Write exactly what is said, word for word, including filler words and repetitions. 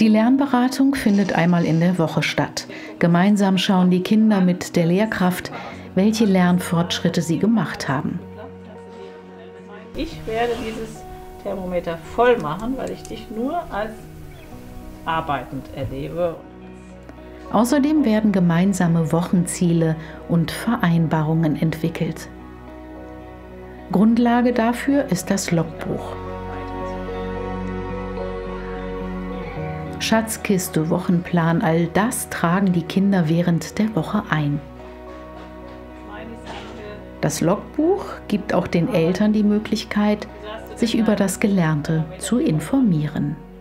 Die Lernberatung findet einmal in der Woche statt. Gemeinsam schauen die Kinder mit der Lehrkraft, welche Lernfortschritte sie gemacht haben. Ich werde dieses Thermometer voll machen, weil ich dich nur als arbeitend erlebe. Außerdem werden gemeinsame Wochenziele und Vereinbarungen entwickelt. Grundlage dafür ist das Logbuch. Schatzkiste, Wochenplan, all das tragen die Kinder während der Woche ein. Das Logbuch gibt auch den Eltern die Möglichkeit, sich über das Gelernte zu informieren.